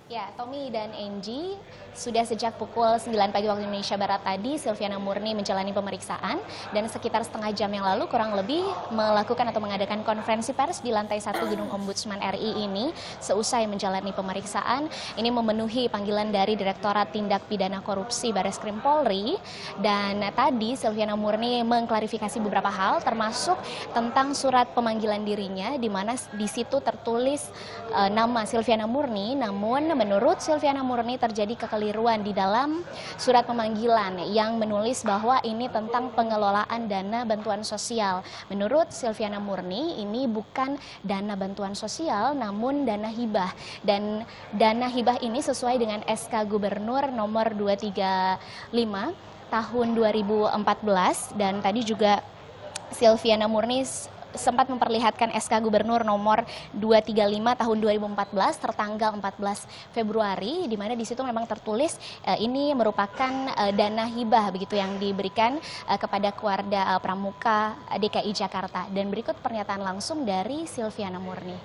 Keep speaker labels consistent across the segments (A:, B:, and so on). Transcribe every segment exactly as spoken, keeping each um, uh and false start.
A: Ya, Tommy dan Angie, sudah sejak pukul sembilan pagi waktu Indonesia Barat tadi, Silviana Murni menjalani pemeriksaan dan sekitar setengah jam yang lalu kurang lebih melakukan atau mengadakan konferensi pers di lantai satu Gedung Ombudsman R I ini. Seusai menjalani pemeriksaan, ini memenuhi panggilan dari Direktorat Tindak Pidana Korupsi Bareskrim Polri. Dan tadi Silviana Murni mengklarifikasi beberapa hal, termasuk tentang surat pemanggilan dirinya, di mana di situ tertulis e, nama Silviana Murni, namun menurut Silviana Murni terjadi kekeliruan di dalam surat pemanggilan yang menulis bahwa ini tentang pengelolaan dana bantuan sosial. Menurut Silviana Murni ini bukan dana bantuan sosial namun dana hibah, dan dana hibah ini sesuai dengan S K Gubernur nomor dua tiga lima tahun dua ribu empat belas. Dan tadi juga Silviana Murni sempat memperlihatkan S K Gubernur nomor dua tiga lima tahun dua ribu empat belas tertanggal empat belas Februari, di mana di situ memang tertulis eh, ini merupakan eh, dana hibah begitu yang diberikan eh, kepada keluarga eh, pramuka D K I Jakarta. Dan berikut pernyataan langsung dari Silviana Murni.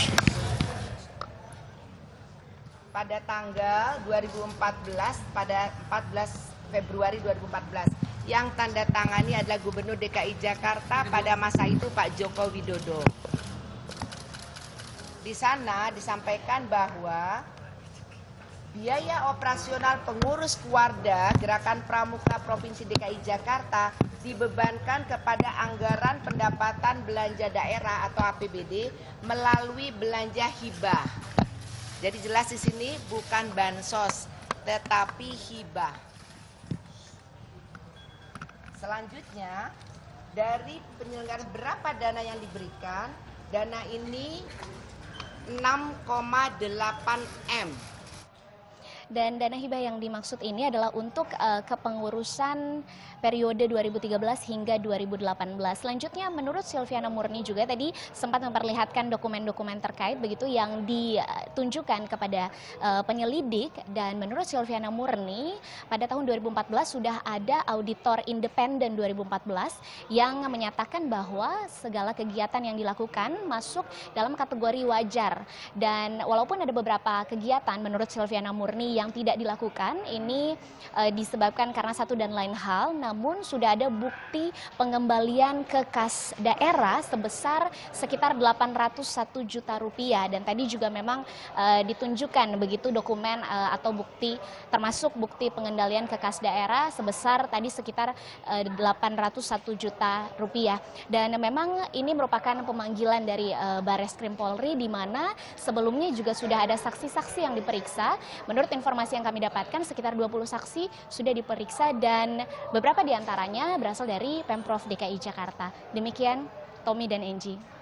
B: Pada tanggal dua ribu empat belas, pada empat belas Februari dua ribu empat belas, yang tanda tangani adalah Gubernur D K I Jakarta pada masa itu Pak Joko Widodo. Di sana disampaikan bahwa biaya operasional pengurus Kuarda Gerakan Pramuka Provinsi D K I Jakarta dibebankan kepada anggaran pendapatan belanja daerah atau A P B D melalui belanja hibah. Jadi jelas di sini bukan bansos, tetapi hibah. Selanjutnya, dari penyelenggaraan berapa dana yang diberikan, dana ini enam koma delapan M.
A: Dan dana hibah yang dimaksud ini adalah untuk uh, kepengurusan periode dua ribu tiga belas hingga dua ribu delapan belas. Selanjutnya, menurut Silviana Murni juga tadi sempat memperlihatkan dokumen-dokumen terkait begitu yang ditunjukkan kepada uh, penyelidik. Dan menurut Silviana Murni, pada tahun dua ribu empat belas sudah ada auditor independen dua ribu empat belas yang menyatakan bahwa segala kegiatan yang dilakukan masuk dalam kategori wajar. Dan walaupun ada beberapa kegiatan menurut Silviana Murni yang tidak dilakukan, ini e, disebabkan karena satu dan lain hal, namun sudah ada bukti pengembalian ke kas daerah sebesar sekitar delapan ratus satu juta rupiah. Dan tadi juga memang e, ditunjukkan begitu dokumen e, atau bukti, termasuk bukti pengendalian ke kas daerah sebesar tadi sekitar e, delapan ratus satu juta rupiah. Dan memang ini merupakan pemanggilan dari e, Bareskrim Polri, di mana sebelumnya juga sudah ada saksi-saksi yang diperiksa. Menurut informasi yang kami dapatkan, sekitar dua puluh saksi sudah diperiksa dan beberapa diantaranya berasal dari Pemprov D K I Jakarta. Demikian, Tommy dan Angie.